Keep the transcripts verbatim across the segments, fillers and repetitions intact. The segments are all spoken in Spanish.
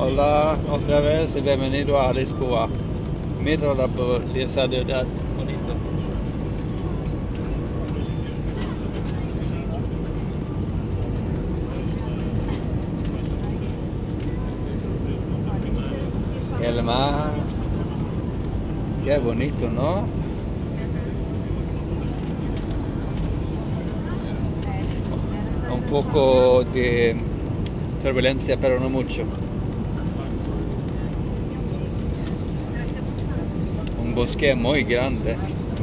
Hola otra vez y bienvenido a Lisboa. Mira la belleza de ciudad bonito. El mar, qué bonito, ¿no? Un poco de turbulencia, pero no mucho. Un bosque muy grande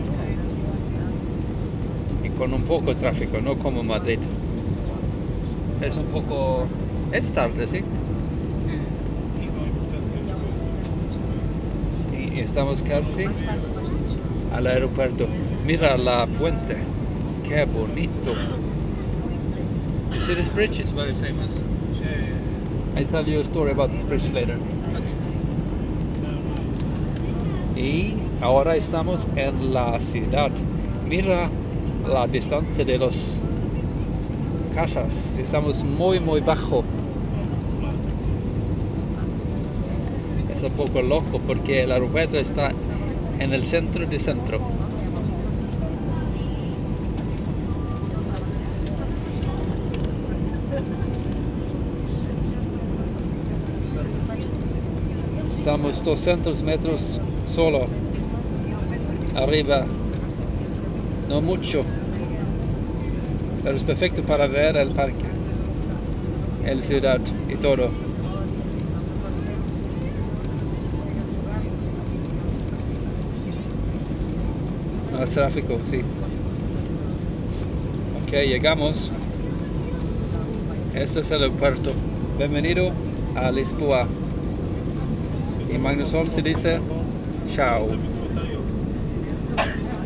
y con un poco de tráfico, no como Madrid. Es un poco... es tarde, ¿sí? Y estamos casi al aeropuerto. Mira la puente, qué bonito. You see this bridge? It's very famous. I tell you a story about this bridge later. Y ahora estamos en la ciudad. Mira la distancia de las casas. Estamos muy muy bajo. Es un poco loco porque el aeropuerto está en el centro de centro. Estamos doscientos metros solo arriba, no mucho, pero es perfecto para ver el parque, la ciudad y todo. Más tráfico, sí. Ok, llegamos. Este es el aeropuerto. Bienvenido a Lisboa. Y Magnusson se dice chao.